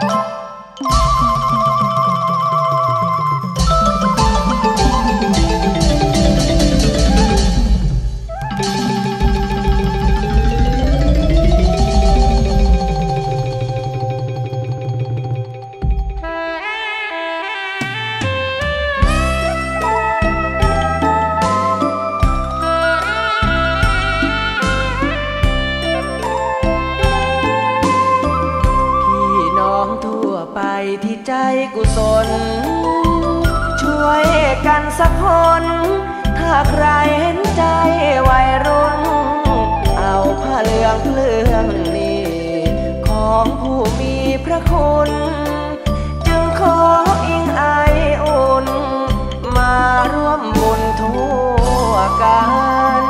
ที่ใจกุศลช่วยกันสักคนถ้าใครเห็นใจวัยรุ่นเอาผ้าเหลืองเลื่องนี้ของผู้มีพระคุณจึงขออิงไออุ่นมาร่วมบุญทั่วกัน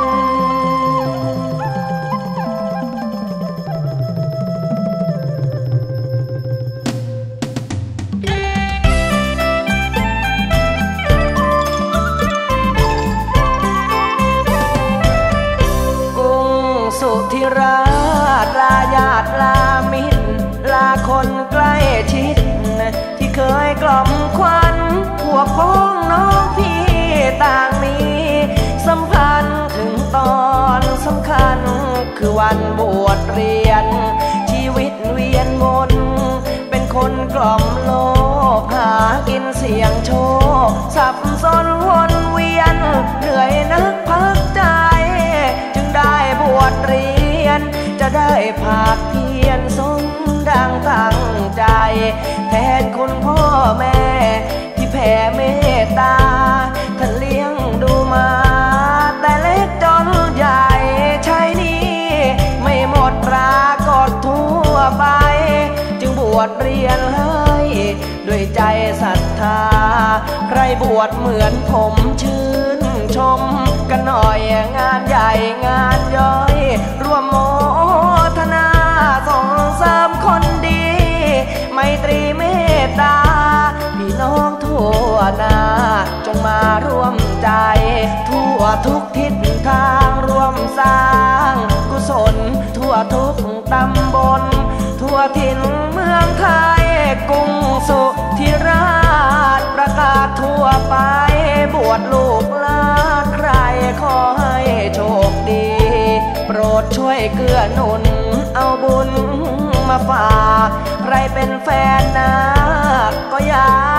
สุธิราชลาญาติลามิตรลาคนใกล้ชิดที่เคยกล่อมขวัญพวกพ้องน้องพี่ต่างมีสัมพันธ์ถึงตอนสำคัญคือวันบวชเรียนชีวิตเวียนวนเป็นคนกล่อมโลภหากินเสี่ยงโชคสับสนวนเวียนเหนื่อยนักพักใจจึงได้บวชเรียนจะได้ภาคเพียรสมดังตั้งใจแทนคุณพ่อแม่ที่แผ่เมตตาท่านเลี้ยงดูมาแต่เล็กจนใหญ่ใช้นี้ไม่หมดปรากฏทั่วไปจึงบวชเรียนให้ด้วยใจศรัทธาใครบวชเหมือนผมชื่นชมกันหน่อยงานใหญ่งานย่อยร่วมโมทนาส่งเสริมคนดีไมตรีเมตตาพี่น้องทั่วหน้าจงมาร่วมใจทั่วทุกทิศทางร่วมสร้างกุศลทั่วทุกตำบลทั่วถิ่นเมืองไทยกรุงสุธิราชประกาศทั่วไปบวชลูกหลานใครขอให้โชคดีโปรดช่วยเกื้อหนุนเอาบุญมาฝากใครเป็นแฟนนาก็อยาก